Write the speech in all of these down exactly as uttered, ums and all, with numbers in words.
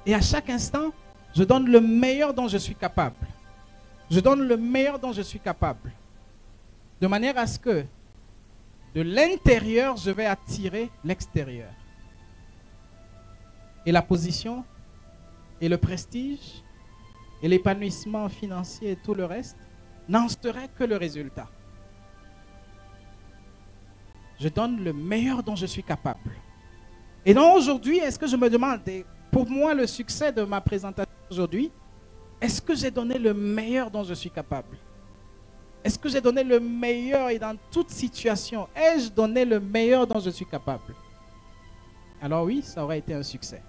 Et à chaque instant, je donne le meilleur dont je suis capable. Je donne le meilleur dont je suis capable. De manière à ce que de l'intérieur, je vais attirer l'extérieur. Et la position, et le prestige, et l'épanouissement financier et tout le reste, n'en serait que le résultat. Je donne le meilleur dont je suis capable. Et donc aujourd'hui, est-ce que je me demande, pour moi le succès de ma présentation aujourd'hui, est-ce que j'ai donné le meilleur dont je suis capable? Est-ce que j'ai donné le meilleur et dans toute situation, ai-je donné le meilleur dont je suis capable? Alors oui, ça aurait été un succès.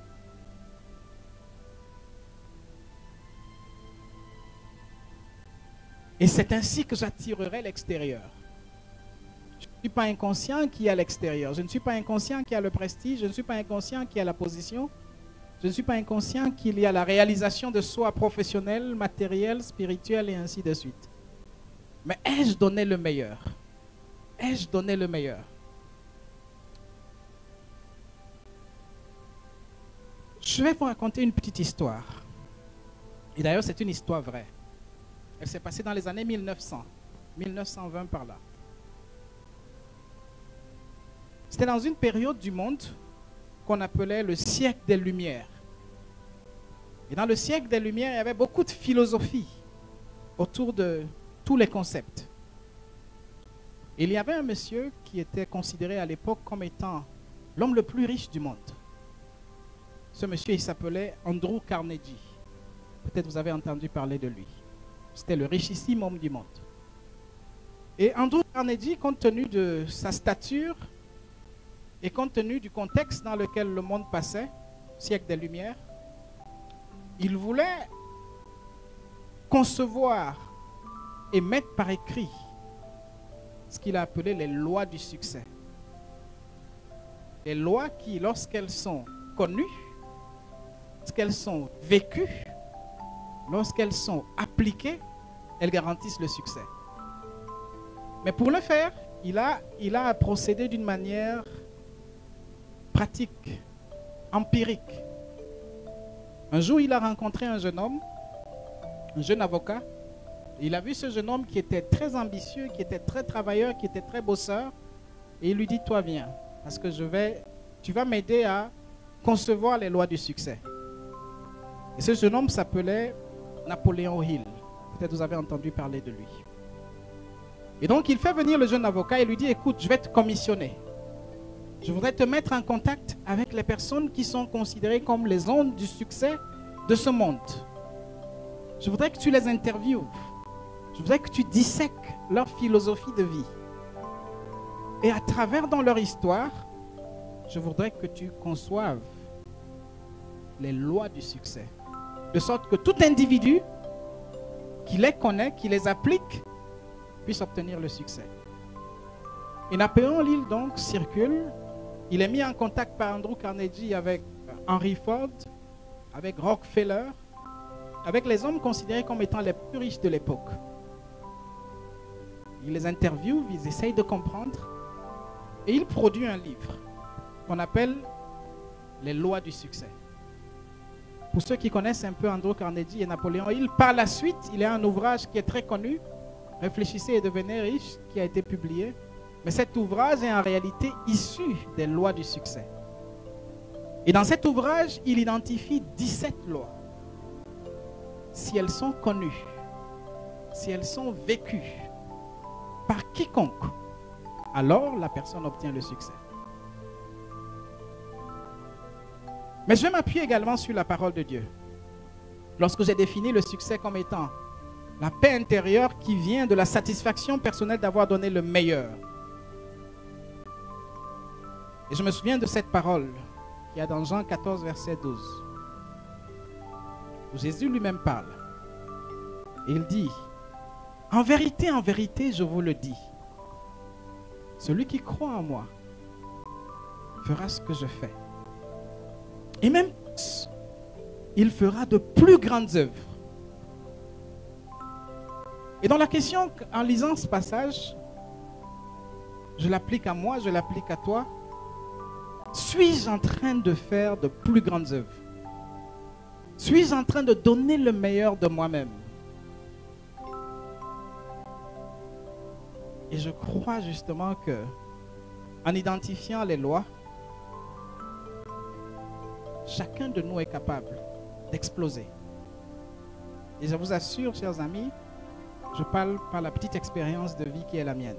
Et c'est ainsi que j'attirerai l'extérieur. Je ne suis pas inconscient qui est à l'extérieur. Je ne suis pas inconscient qui a le prestige. Je ne suis pas inconscient qui a la position. Je ne suis pas inconscient qu'il y a la réalisation de soi professionnelle, matérielle, spirituelle et ainsi de suite. Mais ai-je donné le meilleur? Ai-je donné le meilleur? Je vais vous raconter une petite histoire. Et d'ailleurs, c'est une histoire vraie. Elle s'est passée dans les années mille neuf cents, mille neuf cent vingt par là. C'était dans une période du monde qu'on appelait le siècle des Lumières. Et dans le siècle des Lumières, il y avait beaucoup de philosophie autour de tous les concepts. Et il y avait un monsieur qui était considéré à l'époque comme étant l'homme le plus riche du monde. Ce monsieur, il s'appelait Andrew Carnegie. Peut-être vous avez entendu parler de lui. C'était le richissime homme du monde. Et Andrew Carnegie, compte tenu de sa stature et compte tenu du contexte dans lequel le monde passait, siècle des Lumières, il voulait concevoir et mettre par écrit ce qu'il a appelé les lois du succès. Les lois qui, lorsqu'elles sont connues, lorsqu'elles sont vécues, lorsqu'elles sont appliquées, elles garantissent le succès. Mais pour le faire, il a, il a procédé d'une manière pratique, empirique. Un jour, il a rencontré un jeune homme, un jeune avocat. Il a vu ce jeune homme qui était très ambitieux, qui était très travailleur, qui était très bosseur. Et il lui dit, toi viens, parce que je vais, tu vas m'aider à concevoir les lois du succès. Et ce jeune homme s'appelait Napoléon Hill. Peut-être vous avez entendu parler de lui. Et donc il fait venir le jeune avocat et lui dit, écoute, je vais te commissionner. Je voudrais te mettre en contact avec les personnes qui sont considérées comme les ondes du succès de ce monde. Je voudrais que tu les interviewes. Je voudrais que tu dissèques leur philosophie de vie. Et à travers dans leur histoire, je voudrais que tu conçoives les lois du succès. De sorte que tout individu qui les connaît, qui les applique, puisse obtenir le succès. Et Napoléon Hill donc circule. Il est mis en contact par Andrew Carnegie avec Henry Ford, avec Rockefeller, avec les hommes considérés comme étant les plus riches de l'époque. Il les interviewe, ils essayent de comprendre, et il produit un livre qu'on appelle les lois du succès. Pour ceux qui connaissent un peu Andrew Carnegie et Napoléon Hill, par la suite, il y a un ouvrage qui est très connu, Réfléchissez et devenez riche, qui a été publié. Mais cet ouvrage est en réalité issu des lois du succès. Et dans cet ouvrage, il identifie dix-sept lois. Si elles sont connues, si elles sont vécues par quiconque, alors la personne obtient le succès. Mais je vais m'appuyer également sur la parole de Dieu. Lorsque j'ai défini le succès comme étant la paix intérieure qui vient de la satisfaction personnelle d'avoir donné le meilleur. Et je me souviens de cette parole qui est dans Jean quatorze, verset douze, où Jésus lui-même parle. Et il dit, « En vérité, en vérité, je vous le dis, celui qui croit en moi fera ce que je fais. Et même plus, il fera de plus grandes œuvres. » Et dans la question, en lisant ce passage, je l'applique à moi, je l'applique à toi. Suis-je en train de faire de plus grandes œuvres? Suis-je en train de donner le meilleur de moi-même? Et je crois justement que, en identifiant les lois, chacun de nous est capable d'exploser. Et je vous assure, chers amis, je parle par la petite expérience de vie qui est la mienne.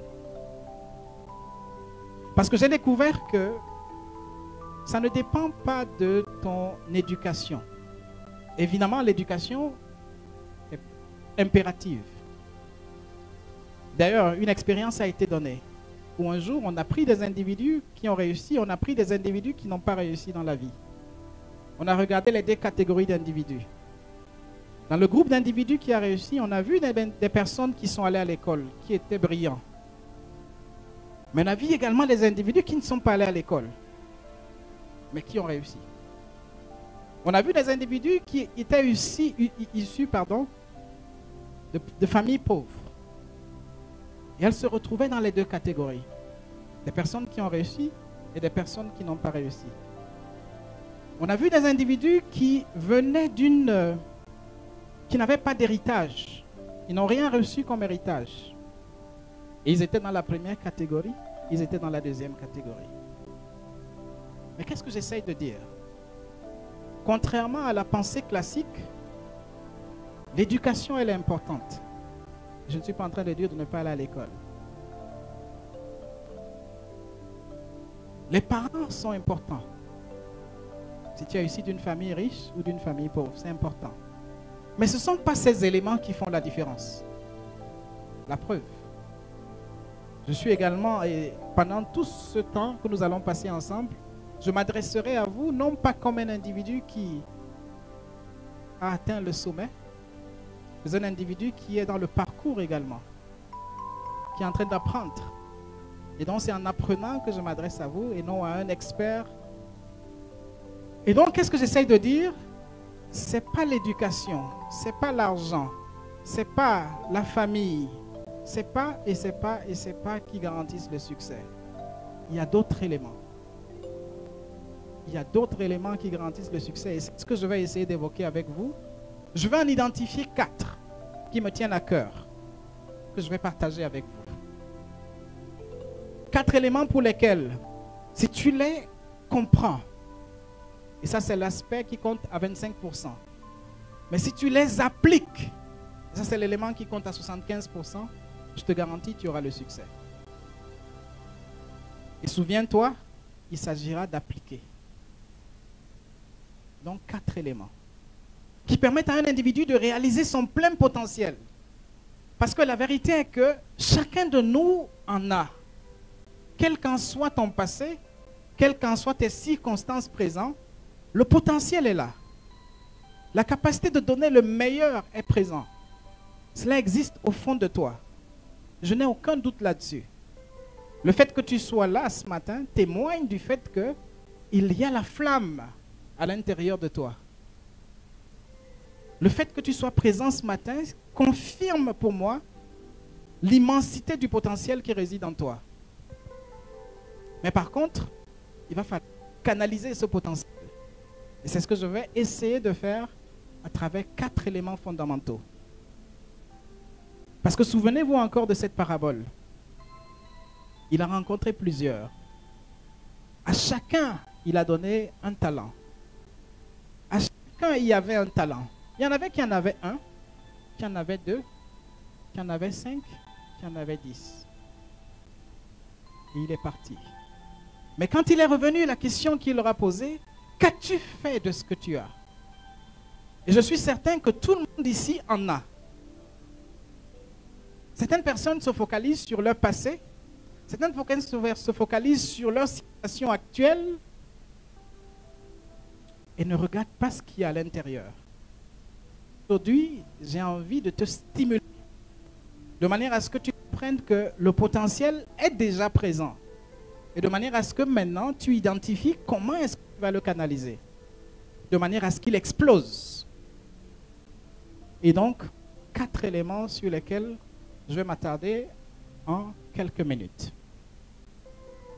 Parce que j'ai découvert que ça ne dépend pas de ton éducation. Évidemment, l'éducation est impérative. D'ailleurs, une expérience a été donnée où un jour, on a pris des individus qui ont réussi, on a pris des individus qui n'ont pas réussi dans la vie. On a regardé les deux catégories d'individus. Dans le groupe d'individus qui a réussi, on a vu des, des personnes qui sont allées à l'école, qui étaient brillants. Mais on a vu également des individus qui ne sont pas allés à l'école, mais qui ont réussi. On a vu des individus qui étaient issus, issus pardon, de, de familles pauvres. Et elles se retrouvaient dans les deux catégories. Des personnes qui ont réussi et des personnes qui n'ont pas réussi. On a vu des individus qui venaient d'une... Euh, qui n'avaient pas d'héritage. Ils n'ont rien reçu comme héritage. Et ils étaient dans la première catégorie, ils étaient dans la deuxième catégorie. Mais qu'est-ce que j'essaye de dire? Contrairement à la pensée classique, l'éducation, elle est importante. Je ne suis pas en train de dire de ne pas aller à l'école. Les parents sont importants. Si tu es issu d'une famille riche ou d'une famille pauvre, c'est important. Mais ce ne sont pas ces éléments qui font la différence. La preuve. Je suis également, et pendant tout ce temps que nous allons passer ensemble, je m'adresserai à vous non pas comme un individu qui a atteint le sommet, mais un individu qui est dans le parcours également, qui est en train d'apprendre. Et donc c'est en apprenant que je m'adresse à vous et non à un expert. Et donc qu'est-ce que j'essaye de dire? Ce n'est pas l'éducation, ce n'est pas l'argent, ce n'est pas la famille, ce n'est pas et ce n'est pas et ce n'est pas qui garantissent le succès. Il y a d'autres éléments. Il y a d'autres éléments qui garantissent le succès. Et c'est ce que je vais essayer d'évoquer avec vous. Je vais en identifier quatre qui me tiennent à cœur, que je vais partager avec vous. Quatre éléments pour lesquels, si tu les comprends, et ça c'est l'aspect qui compte à vingt-cinq pour cent, mais si tu les appliques, ça c'est l'élément qui compte à soixante-quinze pour cent, je te garantis tu auras le succès. Et souviens-toi, il s'agira d'appliquer. Donc quatre éléments qui permettent à un individu de réaliser son plein potentiel. Parce que la vérité est que chacun de nous en a. Quel qu'en soit ton passé, quelles qu'en soient tes circonstances présentes, le potentiel est là. La capacité de donner le meilleur est présente. Cela existe au fond de toi. Je n'ai aucun doute là-dessus. Le fait que tu sois là ce matin témoigne du fait qu'il y a la flamme à l'intérieur de toi. Le fait que tu sois présent ce matin confirme pour moi l'immensité du potentiel qui réside en toi. Mais par contre, il va falloir canaliser ce potentiel. Et c'est ce que je vais essayer de faire à travers quatre éléments fondamentaux. Parce que souvenez-vous encore de cette parabole. Il a rencontré plusieurs. À chacun, il a donné un talent. À chacun, il y avait un talent. Il y en avait qui en avaient un, qui en avaient deux, qui en avaient cinq, qui en avaient dix. Et il est parti. Mais quand il est revenu, la question qu'il leur a posée, qu'as-tu fait de ce que tu as? Et je suis certain que tout le monde ici en a. Certaines personnes se focalisent sur leur passé, certaines personnes se focalisent sur leur situation actuelle et ne regardent pas ce qu'il y a à l'intérieur. Aujourd'hui, j'ai envie de te stimuler de manière à ce que tu comprennes que le potentiel est déjà présent et de manière à ce que maintenant tu identifies comment est-ce que tu vas le canaliser, de manière à ce qu'il explose. Et donc, quatre éléments sur lesquels je vais m'attarder en quelques minutes.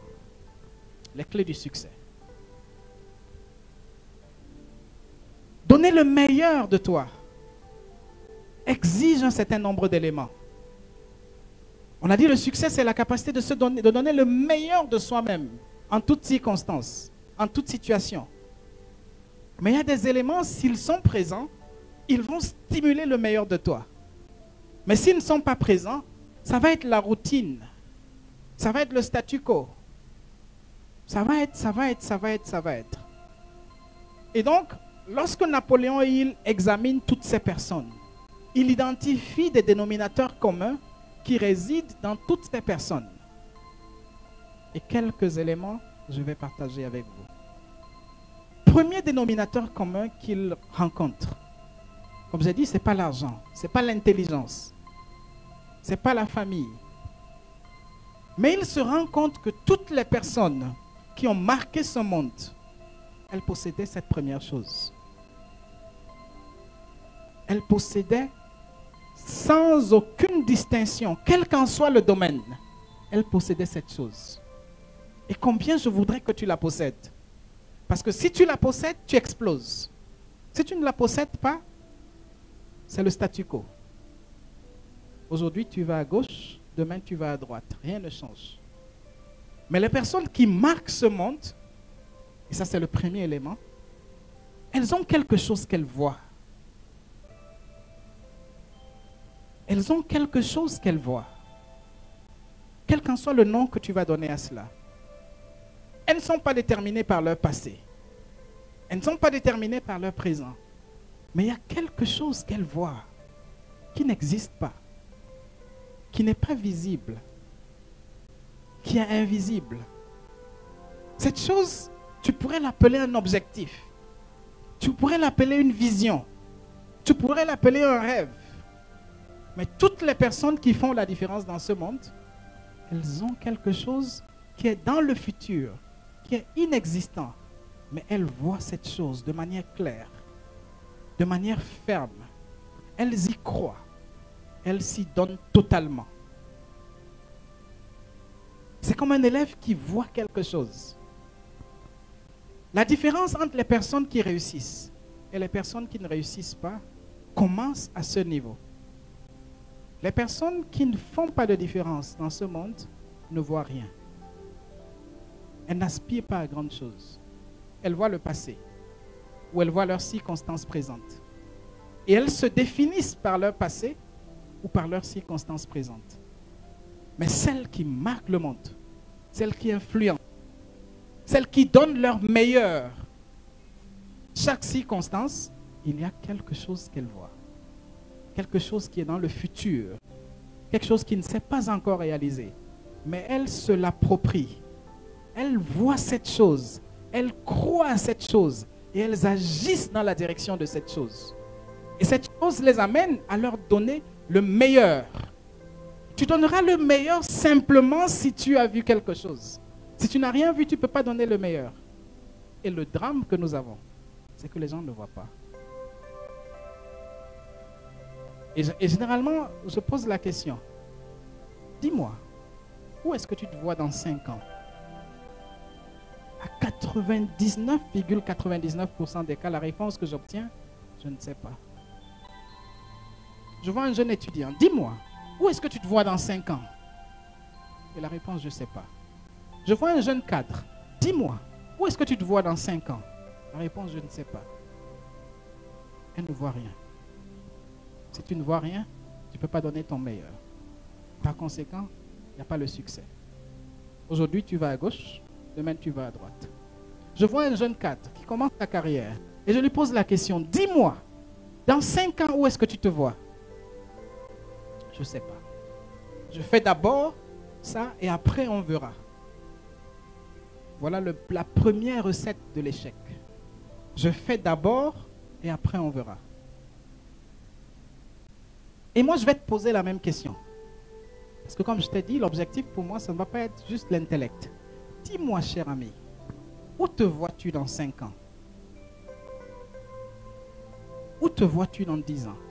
Les clés du succès. Donner le meilleur de toi exige un certain nombre d'éléments. On a dit le succès, c'est la capacité de se donner, de donner le meilleur de soi-même en toutes circonstances, en toute situation. Mais il y a des éléments, s'ils sont présents, ils vont stimuler le meilleur de toi. Mais s'ils ne sont pas présents, ça va être la routine. Ça va être le statu quo. Ça va être, ça va être, ça va être, ça va être. Et donc, lorsque Napoléon Hill examine toutes ces personnes, il identifie des dénominateurs communs qui résident dans toutes ces personnes. Et quelques éléments, je vais partager avec vous. Premier dénominateur commun qu'il rencontre, comme j'ai dit, ce n'est pas l'argent, ce n'est pas l'intelligence, ce n'est pas la famille. Mais il se rend compte que toutes les personnes qui ont marqué ce monde, elles possédaient cette première chose. Elles possédaient, sans aucune distinction, quel qu'en soit le domaine, elles possédaient cette chose. Et combien je voudrais que tu la possèdes? Parce que si tu la possèdes, tu exploses. Si tu ne la possèdes pas, c'est le statu quo. Aujourd'hui, tu vas à gauche, demain, tu vas à droite. Rien ne change. Mais les personnes qui marquent ce monde, et ça c'est le premier élément, elles ont quelque chose qu'elles voient. Elles ont quelque chose qu'elles voient. Quel qu'en soit le nom que tu vas donner à cela. Elles ne sont pas déterminées par leur passé. Elles ne sont pas déterminées par leur présent. Mais il y a quelque chose qu'elles voient qui n'existe pas, qui n'est pas visible, qui est invisible. Cette chose, tu pourrais l'appeler un objectif. Tu pourrais l'appeler une vision. Tu pourrais l'appeler un rêve. Mais toutes les personnes qui font la différence dans ce monde, elles ont quelque chose qui est dans le futur, qui est inexistant. Mais elles voient cette chose de manière claire, de manière ferme. Elles y croient. Elles s'y donnent totalement. C'est comme un élève qui voit quelque chose. La différence entre les personnes qui réussissent et les personnes qui ne réussissent pas commence à ce niveau. Les personnes qui ne font pas de différence dans ce monde ne voient rien. Elles n'aspirent pas à grande chose. Elles voient le passé ou elles voient leurs circonstances présentes. Et elles se définissent par leur passé ou par leurs circonstances présentes. Mais celles qui marquent le monde, celles qui influencent, celles qui donnent leur meilleur, chaque circonstance, il y a quelque chose qu'elles voient. Quelque chose qui est dans le futur. Quelque chose qui ne s'est pas encore réalisé. Mais elles se l'approprient. Elles voient cette chose. Elles croient à cette chose. Et elles agissent dans la direction de cette chose. Et cette chose les amène à leur donner le meilleur. Tu donneras le meilleur simplement si tu as vu quelque chose. Si tu n'as rien vu, tu ne peux pas donner le meilleur. Et le drame que nous avons, c'est que les gens ne le voient pas. Et, et généralement, je pose la question. Dis-moi, où est-ce que tu te vois dans cinq ans? À quatre-vingt-dix-neuf virgule quatre-vingt-dix-neuf pour cent des cas, la réponse que j'obtiens, je ne sais pas. Je vois un jeune étudiant. Dis-moi, où est-ce que tu te vois dans cinq ans? Et la réponse, je ne sais pas. Je vois un jeune cadre. Dis-moi, où est-ce que tu te vois dans cinq ans? La réponse, je ne sais pas. Elle ne voit rien. Si tu ne vois rien, tu ne peux pas donner ton meilleur. Par conséquent, il n'y a pas le succès. Aujourd'hui, tu vas à gauche, demain, tu vas à droite. Je vois un jeune cadre qui commence sa carrière et je lui pose la question, dis-moi, dans cinq ans, où est-ce que tu te vois? Je ne sais pas. Je fais d'abord ça et après on verra. Voilà le, la première recette de l'échec. Je fais d'abord et après on verra. Et moi, je vais te poser la même question. Parce que comme je t'ai dit, l'objectif pour moi, ça ne va pas être juste l'intellect. Dis-moi, cher ami, où te vois-tu dans cinq ans? Où te vois-tu dans dix ans?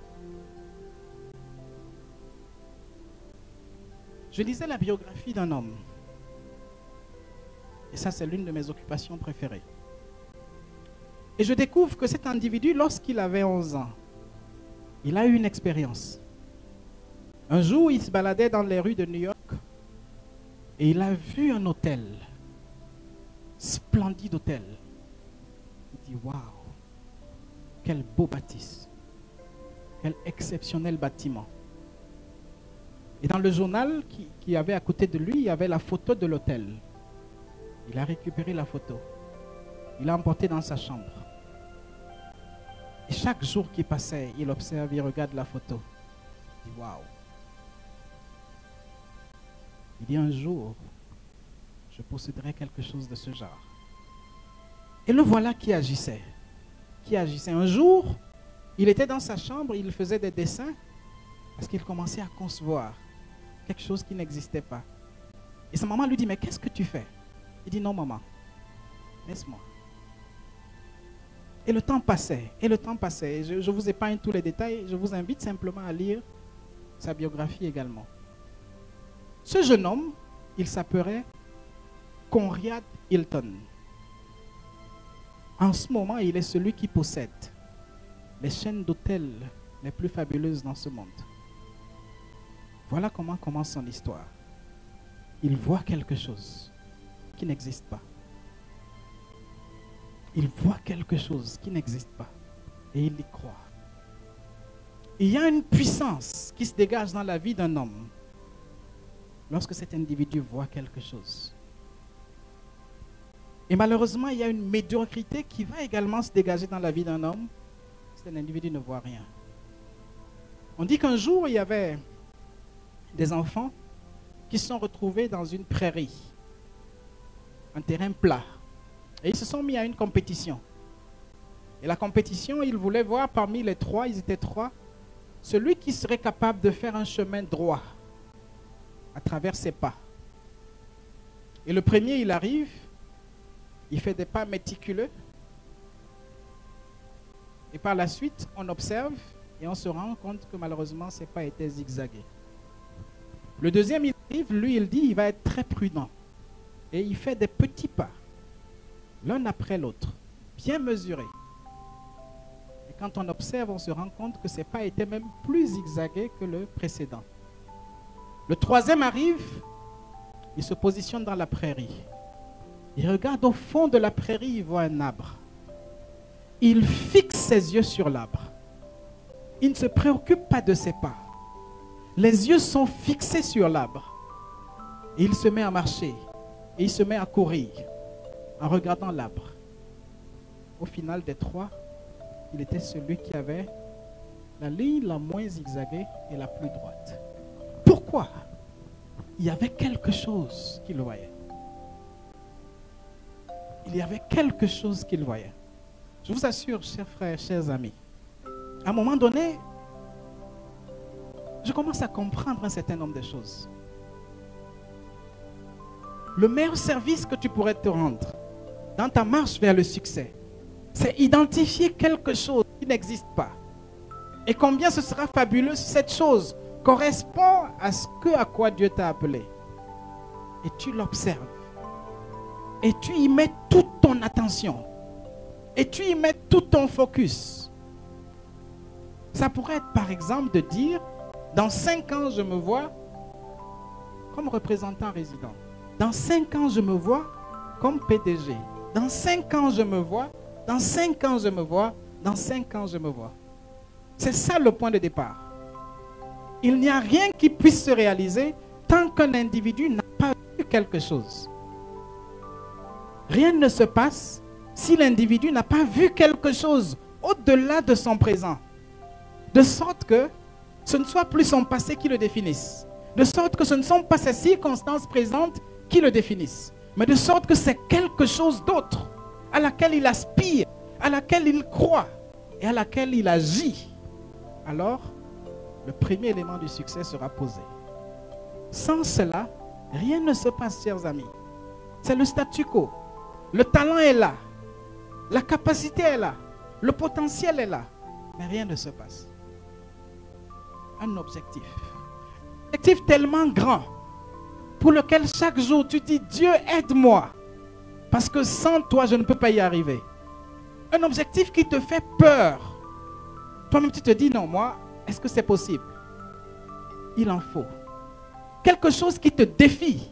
Je lisais la biographie d'un homme. Et ça, c'est l'une de mes occupations préférées. Et je découvre que cet individu, lorsqu'il avait onze ans, il a eu une expérience. Un jour, il se baladait dans les rues de New York et il a vu un hôtel, splendide hôtel. Il dit, waouh, quel beau bâtisse, quel exceptionnel bâtiment. Et dans le journal qui, qui avait à côté de lui, il y avait la photo de l'hôtel. Il a récupéré la photo. Il l'a emportée dans sa chambre. Et chaque jour qui passait, il observe, il regarde la photo. Il dit, waouh. Il dit, un jour, je posséderai quelque chose de ce genre. Et le voilà qui agissait. Qui agissait. Un jour, il était dans sa chambre, il faisait des dessins parce qu'il commençait à concevoir quelque chose qui n'existait pas. Et sa maman lui dit, mais qu'est-ce que tu fais? Il dit, non maman, laisse-moi. Et le temps passait, et le temps passait. Je, je vous épargne tous les détails, je vous invite simplement à lire sa biographie également. Ce jeune homme, il s'appellerait Conrad Hilton. En ce moment, il est celui qui possède les chaînes d'hôtels les plus fabuleuses dans ce monde. Voilà comment commence son histoire. Il voit quelque chose qui n'existe pas. Il voit quelque chose qui n'existe pas et il y croit. Il y a une puissance qui se dégage dans la vie d'un homme lorsque cet individu voit quelque chose. Et malheureusement, il y a une médiocrité qui va également se dégager dans la vie d'un homme si un individu ne voit rien. On dit qu'un jour, il y avait des enfants qui se sont retrouvés dans une prairie, un terrain plat. Et ils se sont mis à une compétition. Et la compétition, ils voulaient voir parmi les trois, ils étaient trois, celui qui serait capable de faire un chemin droit à travers ses pas. Et le premier, il arrive, il fait des pas méticuleux. Et par la suite, on observe et on se rend compte que malheureusement, ses pas étaient zigzagués. Le deuxième, il arrive, lui, il dit, il va être très prudent. Et il fait des petits pas, l'un après l'autre, bien mesurés. Et quand on observe, on se rend compte que ses pas étaient même plus zigzagués que le précédent. Le troisième arrive, il se positionne dans la prairie. Il regarde au fond de la prairie, il voit un arbre. Il fixe ses yeux sur l'arbre. Il ne se préoccupe pas de ses pas. Les yeux sont fixés sur l'arbre. Et il se met à marcher. Et il se met à courir en regardant l'arbre. Au final des trois, il était celui qui avait la ligne la moins zigzaguée et la plus droite. Pourquoi? Il y avait quelque chose qu'il voyait. Il y avait quelque chose qu'il voyait. Je vous assure, chers frères, chers amis, à un moment donné, je commence à comprendre un certain nombre de choses. Le meilleur service que tu pourrais te rendre dans ta marche vers le succès, c'est identifier quelque chose qui n'existe pas. Et combien ce sera fabuleux si cette chose correspond à ce que, à quoi Dieu t'a appelé. Et tu l'observes. Et tu y mets toute ton attention. Et tu y mets tout ton focus. Ça pourrait être par exemple de dire, dans cinq ans je me vois comme représentant résident. Dans cinq ans je me vois comme P D G. Dans cinq ans je me vois, dans cinq ans je me vois, dans cinq ans je me vois. C'est ça le point de départ. Il n'y a rien qui puisse se réaliser tant qu'un individu n'a pas vu quelque chose. Rien ne se passe si l'individu n'a pas vu quelque chose au-delà de son présent. De sorte que ce ne soit plus son passé qui le définisse. De sorte que ce ne sont pas ses circonstances présentes qui le définissent. Mais de sorte que c'est quelque chose d'autre à laquelle il aspire, à laquelle il croit et à laquelle il agit. Alors, le premier élément du succès sera posé. Sans cela, rien ne se passe, chers amis. C'est le statu quo. Le talent est là. La capacité est là. Le potentiel est là. Mais rien ne se passe. Un objectif. Un objectif tellement grand pour lequel chaque jour tu dis, Dieu aide-moi. Parce que sans toi, je ne peux pas y arriver. Un objectif qui te fait peur. Toi-même, tu te dis, non, moi, est-ce que c'est possible? Il en faut. Quelque chose qui te défie.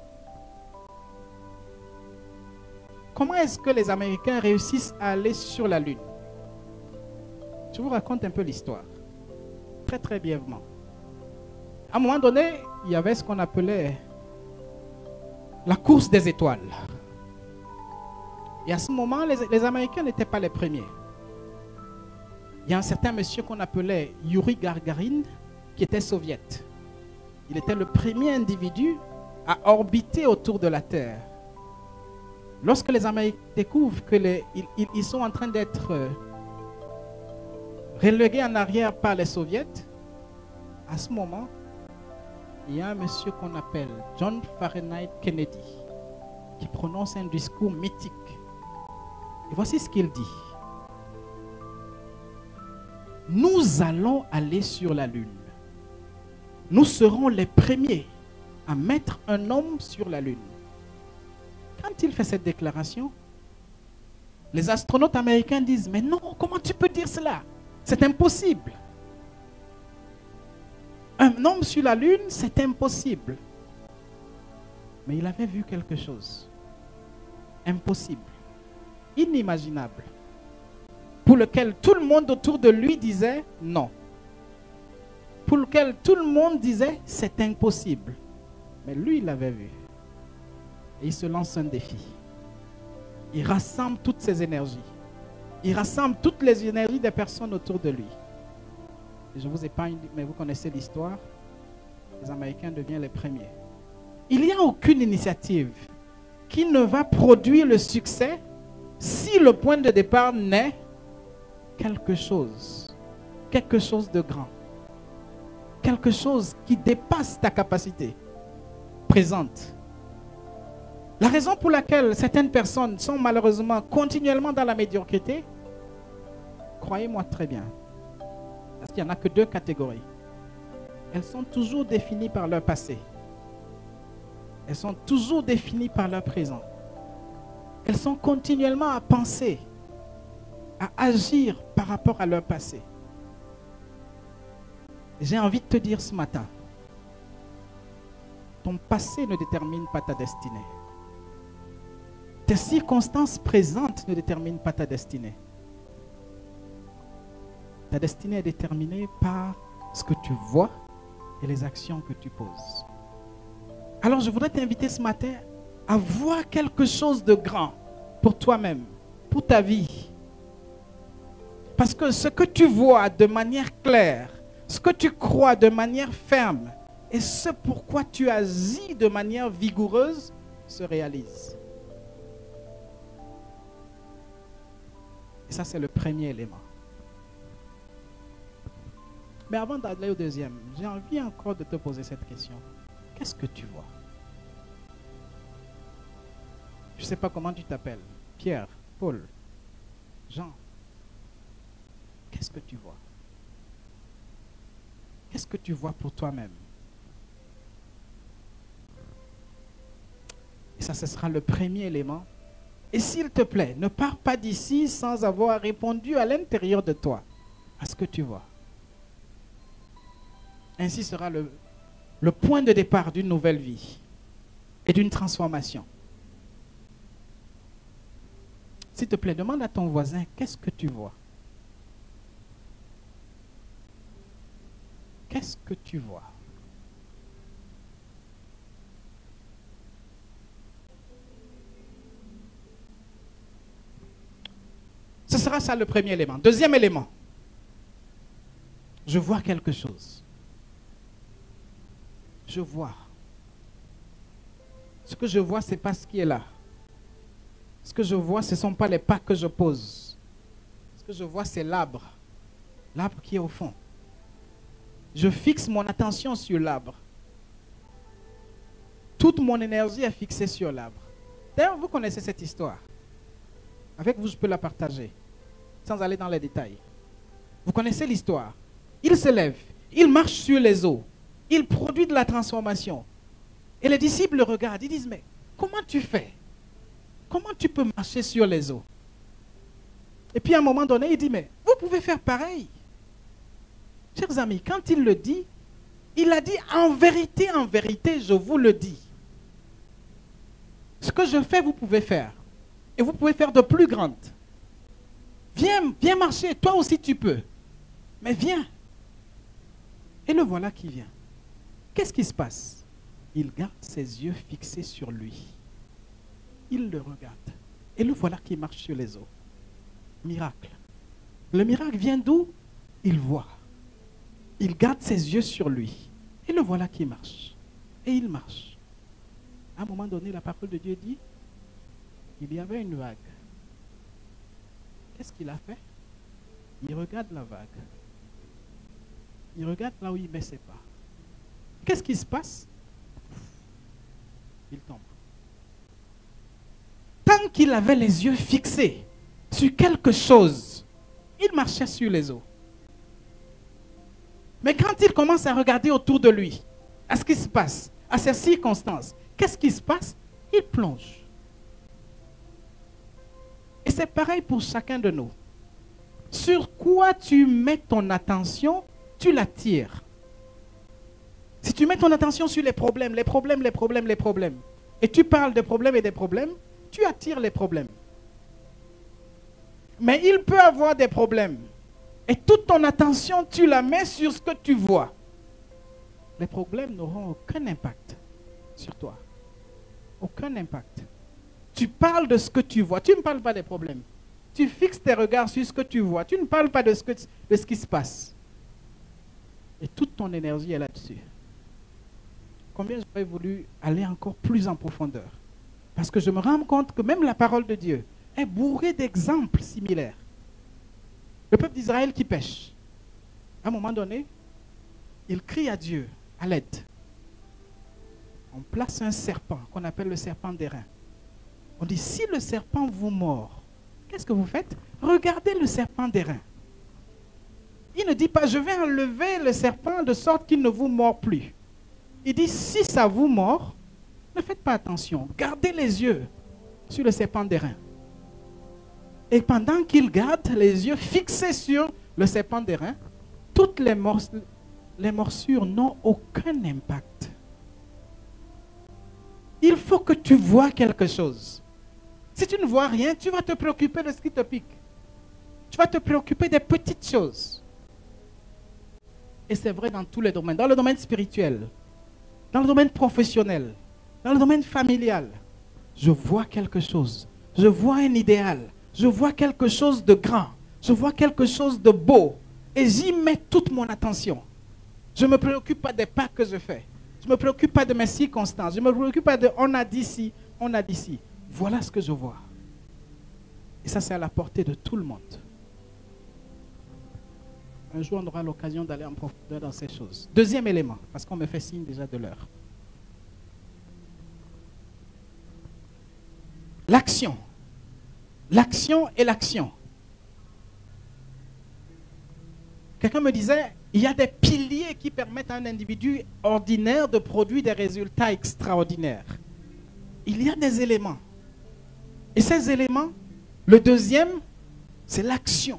Comment est-ce que les Américains réussissent à aller sur la Lune? Je vous raconte un peu l'histoire. Très, très brièvement. À un moment donné, il y avait ce qu'on appelait la course des étoiles. Et à ce moment, les, les Américains n'étaient pas les premiers. Il y a un certain monsieur qu'on appelait Yuri Gagarin, qui était soviète. Il était le premier individu à orbiter autour de la Terre. Lorsque les Américains découvrent qu'ils ils, ils sont en train d'être euh, relégués en arrière par les soviets, à ce moment, il y a un monsieur qu'on appelle John Fahrenheit Kennedy qui prononce un discours mythique. Et voici ce qu'il dit. Nous allons aller sur la Lune. Nous serons les premiers à mettre un homme sur la Lune. Quand il fait cette déclaration, les astronautes américains disent, mais non, comment tu peux dire cela? C'est impossible. Un homme sur la Lune, c'est impossible. Mais il avait vu quelque chose. Impossible. Inimaginable. Pour lequel tout le monde autour de lui disait non. Pour lequel tout le monde disait c'est impossible. Mais lui, il l'avait vu. Et il se lance un défi. Il rassemble toutes ses énergies. Il rassemble toutes les énergies des personnes autour de lui. Et je vous épargne, mais vous connaissez l'histoire. Les Américains deviennent les premiers. Il n'y a aucune initiative qui ne va produire le succès si le point de départ n'est quelque chose. Quelque chose de grand. Quelque chose qui dépasse ta capacité présente. La raison pour laquelle certaines personnes sont malheureusement continuellement dans la médiocrité, croyez-moi très bien, parce qu'il n'y en a que deux catégories. Elles sont toujours définies par leur passé. Elles sont toujours définies par leur présent. Elles sont continuellement à penser, à agir par rapport à leur passé. J'ai envie de te dire ce matin, ton passé ne détermine pas ta destinée. Tes circonstances présentes ne déterminent pas ta destinée. Ta destinée est déterminée par ce que tu vois et les actions que tu poses. Alors je voudrais t'inviter ce matin à voir quelque chose de grand pour toi-même, pour ta vie. Parce que ce que tu vois de manière claire, ce que tu crois de manière ferme et ce pourquoi tu agis de manière vigoureuse se réalise. Et ça, c'est le premier élément. Mais avant d'aller au deuxième, j'ai envie encore de te poser cette question. Qu'est-ce que tu vois? Je ne sais pas comment tu t'appelles. Pierre, Paul, Jean. Qu'est-ce que tu vois? Qu'est-ce que tu vois pour toi-même? Et ça, ce sera le premier élément. Et s'il te plaît, ne pars pas d'ici sans avoir répondu à l'intérieur de toi à ce que tu vois. Ainsi sera le, le point de départ d'une nouvelle vie et d'une transformation. S'il te plaît, demande à ton voisin, qu'est-ce que tu vois? Qu'est-ce que tu vois? Ce sera ça le premier élément. Deuxième élément. Je vois quelque chose. Je vois. Ce que je vois, ce n'est pas ce qui est là. Ce que je vois, ce ne sont pas les pas que je pose. Ce que je vois, c'est l'arbre. L'arbre qui est au fond. Je fixe mon attention sur l'arbre. Toute mon énergie est fixée sur l'arbre. D'ailleurs, vous connaissez cette histoire. Avec vous, je peux la partager, sans aller dans les détails. Vous connaissez l'histoire. Il se lève, il marche sur les eaux, il produit de la transformation. Et les disciples le regardent, ils disent, mais comment tu fais? Comment tu peux marcher sur les eaux? Et puis à un moment donné, il dit, mais vous pouvez faire pareil. Chers amis, quand il le dit, il a dit, en vérité, en vérité, je vous le dis. Ce que je fais, vous pouvez faire. Et vous pouvez faire de plus grandes. Viens, viens marcher, toi aussi tu peux. Mais viens. Et le voilà qui vient. Qu'est-ce qui se passe? Il garde ses yeux fixés sur lui. Il le regarde. Et le voilà qui marche sur les eaux. Miracle. Le miracle vient d'où? Il voit. Il garde ses yeux sur lui. Et le voilà qui marche. Et il marche. À un moment donné, la parole de Dieu dit, il y avait une vague. Qu'est-ce qu'il a fait? Il regarde la vague. Il regarde là où il met ses pas. Qu'est-ce qui se passe? Il tombe. Tant qu'il avait les yeux fixés sur quelque chose, il marchait sur les eaux. Mais quand il commence à regarder autour de lui, à ce qui se passe, à ces circonstances, qu'est-ce qui se passe? Il plonge. Et c'est pareil pour chacun de nous. Sur quoi tu mets ton attention, tu l'attires. Si tu mets ton attention sur les problèmes, les problèmes, les problèmes, les problèmes, et tu parles des problèmes et des problèmes, tu attires les problèmes. Mais il peut avoir des problèmes. Et toute ton attention, tu la mets sur ce que tu vois. Les problèmes n'auront aucun impact sur toi. Aucun impact. Tu parles de ce que tu vois. Tu ne parles pas des problèmes. Tu fixes tes regards sur ce que tu vois. Tu ne parles pas de ce, que, de ce qui se passe. Et toute ton énergie est là-dessus. Combien j'aurais voulu aller encore plus en profondeur. Parce que je me rends compte que même la parole de Dieu est bourrée d'exemples similaires. Le peuple d'Israël qui pêche. À un moment donné, il crie à Dieu, à l'aide. On place un serpent qu'on appelle le serpent d'airain. On dit, si le serpent vous mord, qu'est-ce que vous faites? Regardez le serpent d'airain. Il ne dit pas, je vais enlever le serpent de sorte qu'il ne vous mord plus. Il dit, si ça vous mord, ne faites pas attention. Gardez les yeux sur le serpent d'airain. Et pendant qu'il garde les yeux fixés sur le serpent d'airain, toutes les, mors les morsures n'ont aucun impact. Il faut que tu vois quelque chose. Si tu ne vois rien, tu vas te préoccuper de ce qui te pique. Tu vas te préoccuper des petites choses. Et c'est vrai dans tous les domaines. Dans le domaine spirituel, dans le domaine professionnel, dans le domaine familial. Je vois quelque chose. Je vois un idéal. Je vois quelque chose de grand. Je vois quelque chose de beau. Et j'y mets toute mon attention. Je ne me préoccupe pas des pas que je fais. Je ne me préoccupe pas de mes circonstances. Je ne me préoccupe pas de on a dit ci, on a dit ci. Voilà ce que je vois. Et ça, c'est à la portée de tout le monde. Un jour, on aura l'occasion d'aller en profondeur dans ces choses. Deuxième élément, parce qu'on me fait signe déjà de l'heure. L'action. L'action et l'action. Quelqu'un me disait, il y a des piliers qui permettent à un individu ordinaire de produire des résultats extraordinaires. Il y a des éléments. Et ces éléments, le deuxième, c'est l'action.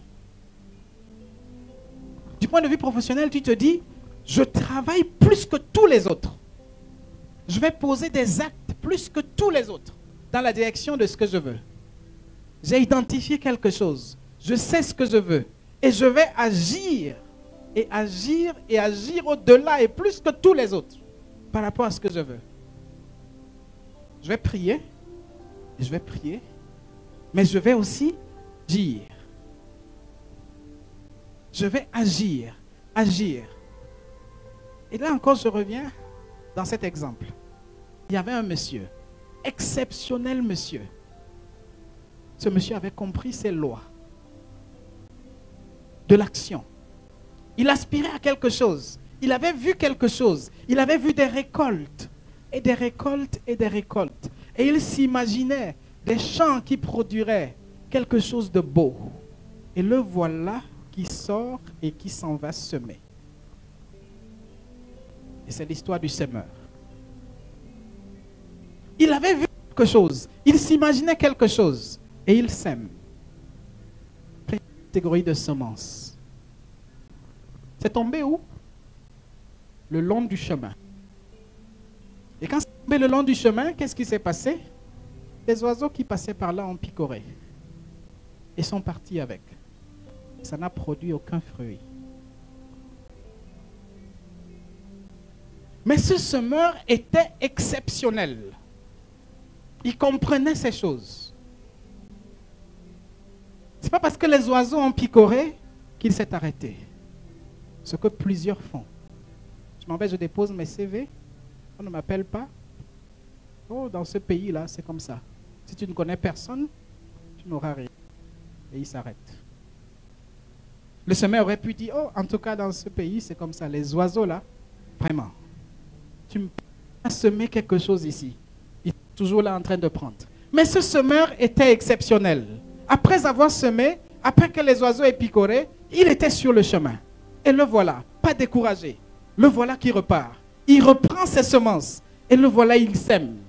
Du point de vue professionnel, tu te dis, je travaille plus que tous les autres. Je vais poser des actes plus que tous les autres dans la direction de ce que je veux. J'ai identifié quelque chose. Je sais ce que je veux. Et je vais agir. Et agir et agir au-delà et plus que tous les autres par rapport à ce que je veux. Je vais prier. Je vais prier. Mais je vais aussi agir. Je vais agir. Agir. Et là encore, je reviens dans cet exemple. Il y avait un monsieur. Exceptionnel monsieur. Ce monsieur avait compris ces lois de l'action. Il aspirait à quelque chose. Il avait vu quelque chose. Il avait vu des récoltes. Et des récoltes et des récoltes. Et il s'imaginait des champs qui produiraient quelque chose de beau. Et le voilà qui sort et qui s'en va semer. Et c'est l'histoire du semeur. Il avait vu quelque chose. Il s'imaginait quelque chose. Et il sème. Après, catégorie de semences. C'est tombé où? Le long du chemin. Et quand c'est tombé le long du chemin, qu'est-ce qui s'est passé? Les oiseaux qui passaient par là ont picoré et sont partis avec. Ça n'a produit aucun fruit. Mais ce semeur était exceptionnel. Il comprenait ces choses. Ce n'est pas parce que les oiseaux ont picoré qu'il s'est arrêté. Ce que plusieurs font. Je m'en vais, je dépose mes C V. On ne m'appelle pas. Oh, dans ce pays-là, c'est comme ça. Si tu ne connais personne, tu n'auras rien. Et il s'arrête. Le semeur aurait pu dire, oh, en tout cas, dans ce pays, c'est comme ça. Les oiseaux, là, vraiment. Tu me as semé quelque chose ici. Il est toujours là en train de prendre. Mais ce semeur était exceptionnel. Après avoir semé, après que les oiseaux aient picoré, il était sur le chemin. Et le voilà, pas découragé. Le voilà qui repart. Il reprend ses semences. Et le voilà, il sème.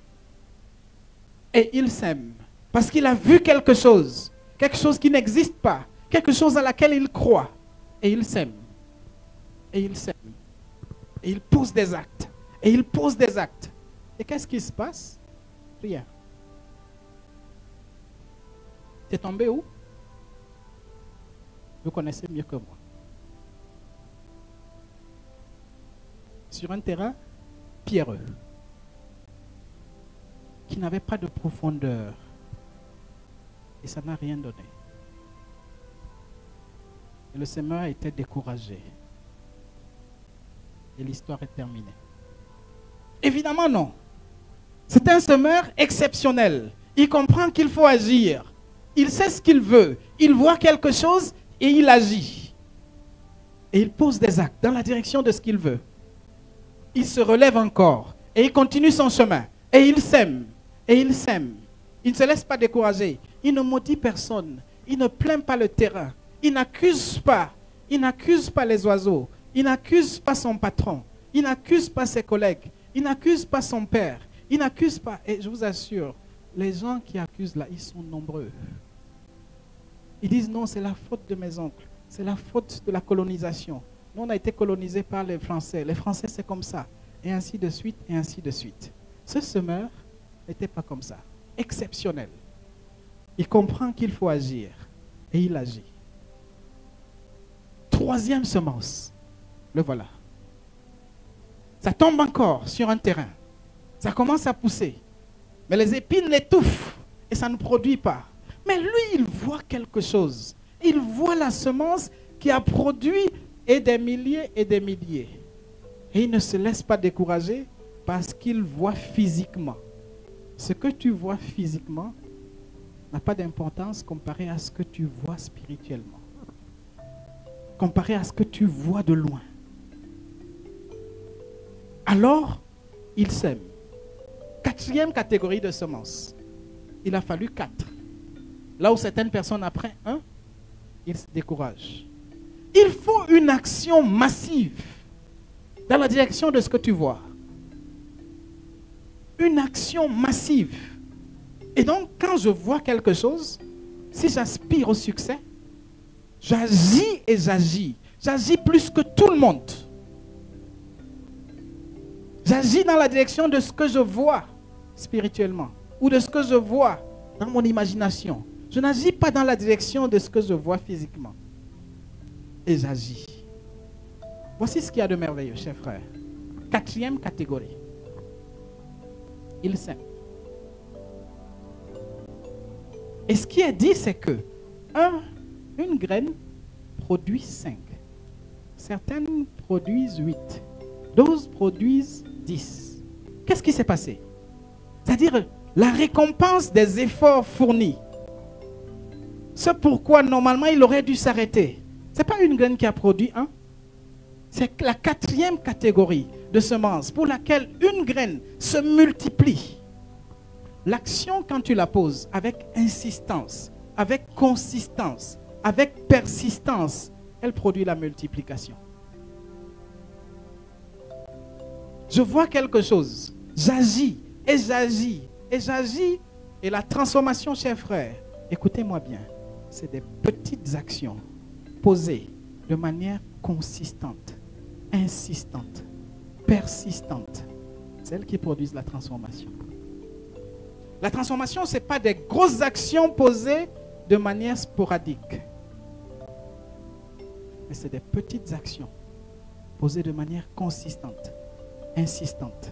Et il sème. Parce qu'il a vu quelque chose. Quelque chose qui n'existe pas. Quelque chose à laquelle il croit. Et il sème. Et il sème. Et il pose des actes. Et il pose des actes. Et qu'est-ce qui se passe? Rien. T'es tombé où? Vous connaissez mieux que moi. Sur un terrain pierreux. Qui n'avait pas de profondeur. Et ça n'a rien donné. Et le semeur était découragé. Et l'histoire est terminée. Évidemment non. C'est un semeur exceptionnel. Il comprend qu'il faut agir. Il sait ce qu'il veut. Il voit quelque chose et il agit. Et il pose des actes dans la direction de ce qu'il veut. Il se relève encore. Et il continue son chemin. Et il sème. Et il sème. Il ne se laisse pas décourager. Il ne maudit personne. Il ne plaint pas le terrain. Il n'accuse pas. Il n'accuse pas les oiseaux. Il n'accuse pas son patron. Il n'accuse pas ses collègues. Il n'accuse pas son père. Il n'accuse pas. Et je vous assure, les gens qui accusent là, ils sont nombreux. Ils disent non, c'est la faute de mes oncles. C'est la faute de la colonisation. Nous, on a été colonisés par les Français. Les Français, c'est comme ça. Et ainsi de suite, et ainsi de suite. Ce semeur n'était pas comme ça. Exceptionnel. Il comprend qu'il faut agir. Et il agit. Troisième semence. Le voilà. Ça tombe encore sur un terrain. Ça commence à pousser. Mais les épines l'étouffent. Et ça ne produit pas. Mais lui, il voit quelque chose. Il voit la semence qui a produit et des milliers et des milliers. Et il ne se laisse pas décourager parce qu'il voit physiquement. Ce que tu vois physiquement n'a pas d'importance comparé à ce que tu vois spirituellement. Comparé à ce que tu vois de loin. Alors, il sème. Quatrième catégorie de semences. Il a fallu quatre. Là où certaines personnes après un, ils se découragent. Il faut une action massive dans la direction de ce que tu vois. Une action massive. Et donc, quand je vois quelque chose, si j'aspire au succès, j'agis et j'agis. J'agis plus que tout le monde. J'agis dans la direction de ce que je vois spirituellement ou de ce que je vois dans mon imagination. Je n'agis pas dans la direction de ce que je vois physiquement. Et j'agis. Voici ce qu'il y a de merveilleux, chers frères. Quatrième catégorie. Il sème. Et ce qui est dit, c'est que un, une graine produit cinq. Certaines produisent huit. D'autres produisent dix. Qu'est-ce qui s'est passé? C'est-à-dire la récompense des efforts fournis. Ce pourquoi normalement il aurait dû s'arrêter. Ce n'est pas une graine qui a produit un. C'est la quatrième catégorie de semences pour laquelle une graine se multiplie. L'action, quand tu la poses avec insistance, avec consistance, avec persistance, elle produit la multiplication. Je vois quelque chose, j'agis et j'agis et j'agis et la transformation, chers frères, écoutez-moi bien, c'est des petites actions posées de manière consistante, insistante, persistante. C'est elles qui produisent la transformation. La transformation, ce n'est pas des grosses actions posées de manière sporadique. Mais c'est des petites actions posées de manière consistante, insistante.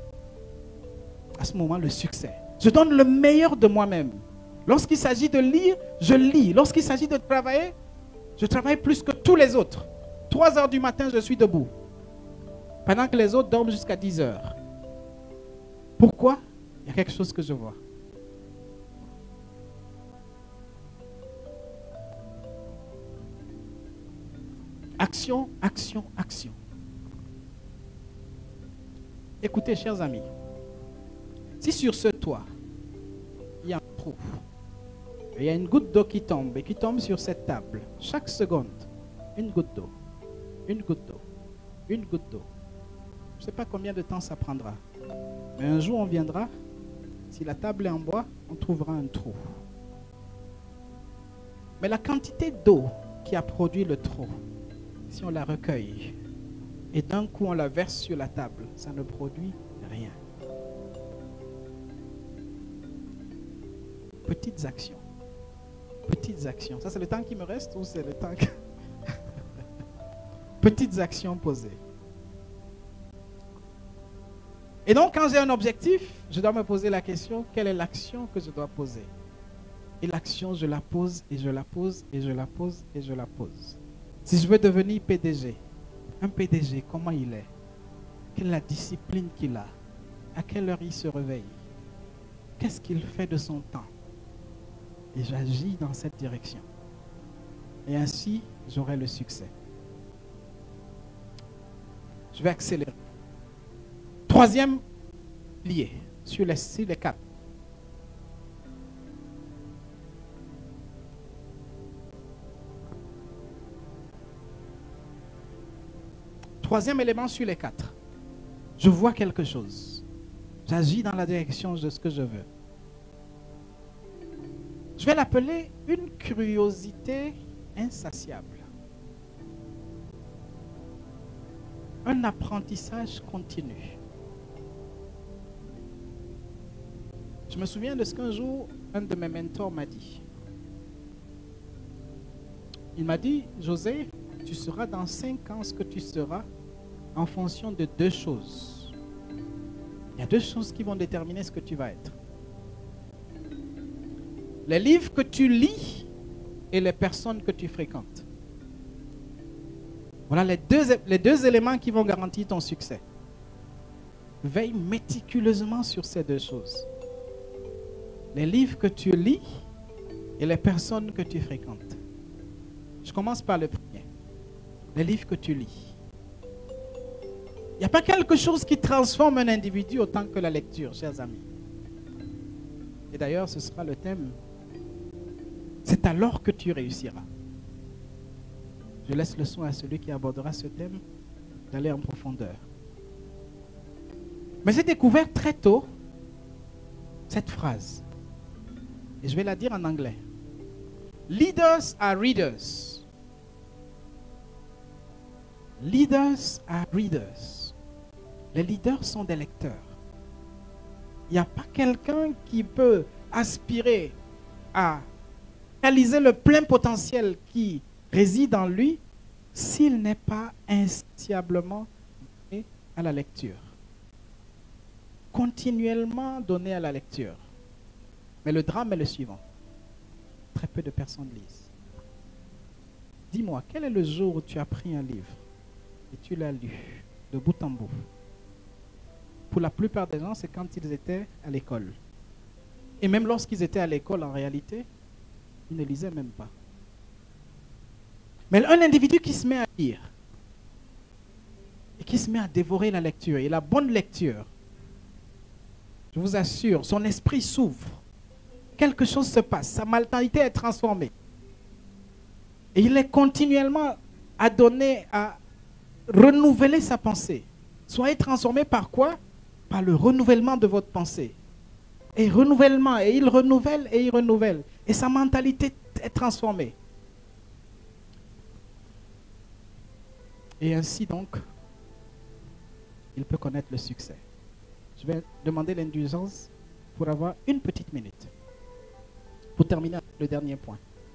À ce moment, le succès. Je donne le meilleur de moi-même. Lorsqu'il s'agit de lire, je lis. Lorsqu'il s'agit de travailler, je travaille plus que tous les autres. trois heures du matin, je suis debout. Pendant que les autres dorment jusqu'à dix heures. Pourquoi? Il y a quelque chose que je vois. Action, action, action. Écoutez, chers amis, si sur ce toit, il y a un trou, et il y a une goutte d'eau qui tombe, et qui tombe sur cette table, chaque seconde, une goutte d'eau, une goutte d'eau, une goutte d'eau. Je ne sais pas combien de temps ça prendra, mais un jour on viendra, si la table est en bois, on trouvera un trou. Mais la quantité d'eau qui a produit le trou, si on la recueille et d'un coup on la verse sur la table, ça ne produit rien. Petites actions. Petites actions. Ça, c'est le temps qui me reste ou c'est le temps que... Petites actions posées. Et donc, quand j'ai un objectif, je dois me poser la question, quelle est l'action que je dois poser? Et l'action, je la pose, et je la pose, et je la pose, et je la pose. Si je veux devenir P D G, un P D G, comment il est? Quelle est la discipline qu'il a? À quelle heure il se réveille? Qu'est-ce qu'il fait de son temps? Et j'agis dans cette direction. Et ainsi, j'aurai le succès. Je vais accélérer. Troisième pilier, sur les, sur les quatre. Troisième élément sur les quatre. Je vois quelque chose. J'agis dans la direction de ce que je veux. Je vais l'appeler une curiosité insatiable. Un apprentissage continu. Je me souviens de ce qu'un jour, un de mes mentors m'a dit. Il m'a dit, José, tu seras dans cinq ans ce que tu seras en fonction de deux choses. Il y a deux choses qui vont déterminer ce que tu vas être. Les livres que tu lis et les personnes que tu fréquentes. Voilà les deux, les deux éléments qui vont garantir ton succès. Veille méticuleusement sur ces deux choses. Les livres que tu lis et les personnes que tu fréquentes. Je commence par le premier. Les livres que tu lis. Il n'y a pas quelque chose qui transforme un individu autant que la lecture, chers amis. Et d'ailleurs, ce sera le thème. C'est alors que tu réussiras. Je laisse le soin à celui qui abordera ce thème d'aller en profondeur. Mais j'ai découvert très tôt cette phrase. Et je vais la dire en anglais. Leaders are readers. Leaders are readers. Les leaders sont des lecteurs. Il n'y a pas quelqu'un qui peut aspirer à réaliser le plein potentiel qui réside en lui s'il n'est pas insatiablement donné à la lecture. Continuellement donné à la lecture. Mais le drame est le suivant. Très peu de personnes lisent. Dis-moi, quel est le jour où tu as pris un livre et tu l'as lu de bout en bout? Pour la plupart des gens, c'est quand ils étaient à l'école. Et même lorsqu'ils étaient à l'école, en réalité, ils ne lisaient même pas. Mais un individu qui se met à lire et qui se met à dévorer la lecture, et la bonne lecture, je vous assure, son esprit s'ouvre. Quelque chose se passe, sa mentalité est transformée. Et il est continuellement à donner, à renouveler sa pensée. Soyez transformé par quoi? Par le renouvellement de votre pensée. Et renouvellement, et il renouvelle, et il renouvelle. Et sa mentalité être transformé. Et ainsi donc, il peut connaître le succès. Je vais demander l'indulgence pour avoir une petite minute. Pour terminer le dernier point.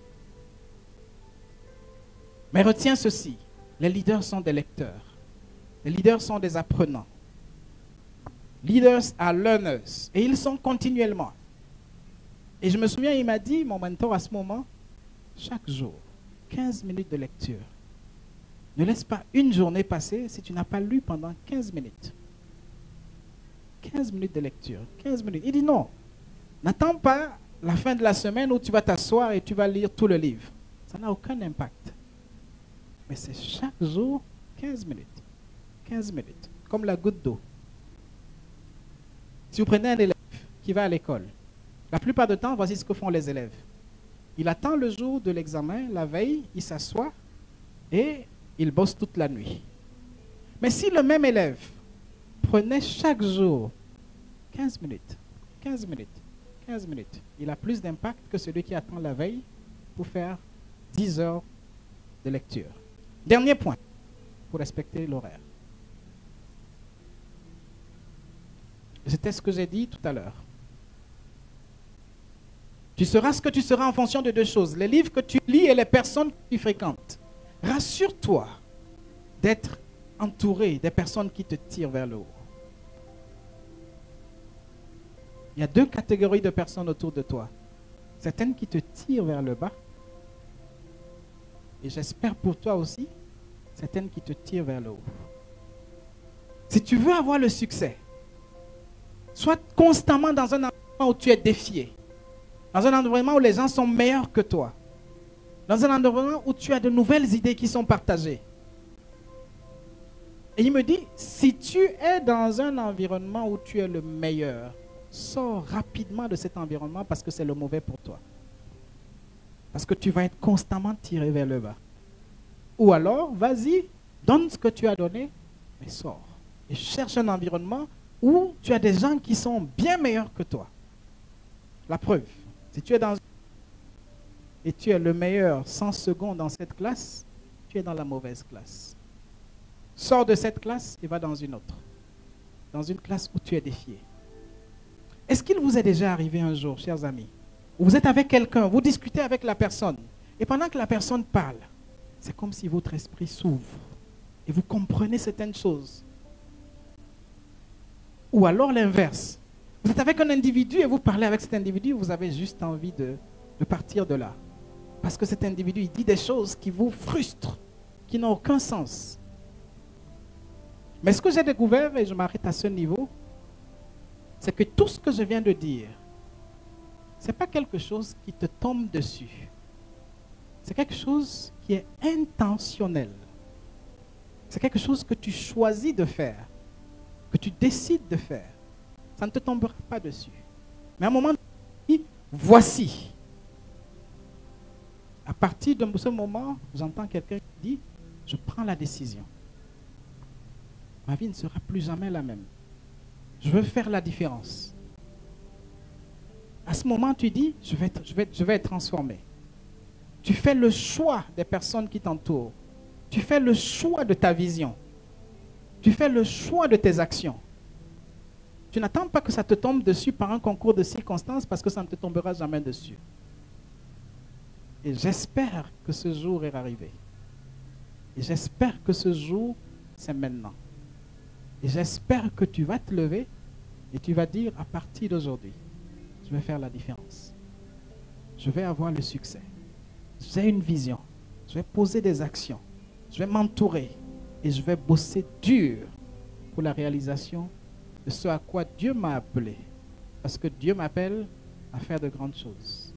Mais retiens ceci, les leaders sont des lecteurs. Les leaders sont des apprenants. Leaders are learners. Et ils sont continuellement. Et je me souviens, il m'a dit, mon mentor à ce moment, chaque jour, quinze minutes de lecture. Ne laisse pas une journée passer si tu n'as pas lu pendant quinze minutes. quinze minutes de lecture. quinze minutes. Il dit non. N'attends pas la fin de la semaine où tu vas t'asseoir et tu vas lire tout le livre. Ça n'a aucun impact. Mais c'est chaque jour quinze minutes. quinze minutes. Comme la goutte d'eau. Si vous prenez un élève qui va à l'école, la plupart du temps, voici ce que font les élèves. Il attend le jour de l'examen, la veille, il s'assoit et il bosse toute la nuit. Mais si le même élève prenait chaque jour quinze minutes, quinze minutes, quinze minutes, il a plus d'impact que celui qui attend la veille pour faire dix heures de lecture. Dernier point, pour respecter l'horaire. C'était ce que j'ai dit tout à l'heure. Tu seras ce que tu seras en fonction de deux choses. Les livres que tu lis et les personnes que tu fréquentes. Rassure-toi d'être entouré des personnes qui te tirent vers le haut. Il y a deux catégories de personnes autour de toi. Certaines qui te tirent vers le bas. Et j'espère pour toi aussi, certaines qui te tirent vers le haut. Si tu veux avoir le succès, sois constamment dans un environnement où tu es défié. Dans un environnement où les gens sont meilleurs que toi. Dans un environnement où tu as de nouvelles idées qui sont partagées. Et il me dit, si tu es dans un environnement où tu es le meilleur, sors rapidement de cet environnement parce que c'est le mauvais pour toi. Parce que tu vas être constamment tiré vers le bas. Ou alors, vas-y, donne ce que tu as donné, mais sors. Et cherche un environnement où tu as des gens qui sont bien meilleurs que toi. La preuve, si tu es dans et tu es le meilleur cent secondes dans cette classe, tu es dans la mauvaise classe. Sors de cette classe et va dans une autre. Dans une classe où tu es défié. Est-ce qu'il vous est déjà arrivé un jour, chers amis, où vous êtes avec quelqu'un, vous discutez avec la personne, et pendant que la personne parle, c'est comme si votre esprit s'ouvre et vous comprenez certaines choses. Ou alors l'inverse. Vous êtes avec un individu et vous parlez avec cet individu, vous avez juste envie de, de partir de là. Parce que cet individu, il dit des choses qui vous frustrent, qui n'ont aucun sens. Mais ce que j'ai découvert, et je m'arrête à ce niveau, c'est que tout ce que je viens de dire, ce n'est pas quelque chose qui te tombe dessus. C'est quelque chose qui est intentionnel. C'est quelque chose que tu choisis de faire, que tu décides de faire. Ça ne te tombera pas dessus. Mais à un moment donné, voici. À partir de ce moment, j'entends quelqu'un qui dit, je prends la décision. Ma vie ne sera plus jamais la même. Je veux faire la différence. À ce moment, tu dis, je vais être, je vais être, je vais être transformé. Tu fais le choix des personnes qui t'entourent. Tu fais le choix de ta vision. Tu fais le choix de tes actions. Tu n'attends pas que ça te tombe dessus par un concours de circonstances parce que ça ne te tombera jamais dessus. Et j'espère que ce jour est arrivé. Et j'espère que ce jour, c'est maintenant. Et j'espère que tu vas te lever et tu vas dire, à partir d'aujourd'hui, je vais faire la différence. Je vais avoir le succès. J'ai une vision. Je vais poser des actions. Je vais m'entourer. Et je vais bosser dur pour la réalisation de ce à quoi Dieu m'a appelé. Parce que Dieu m'appelle à faire de grandes choses.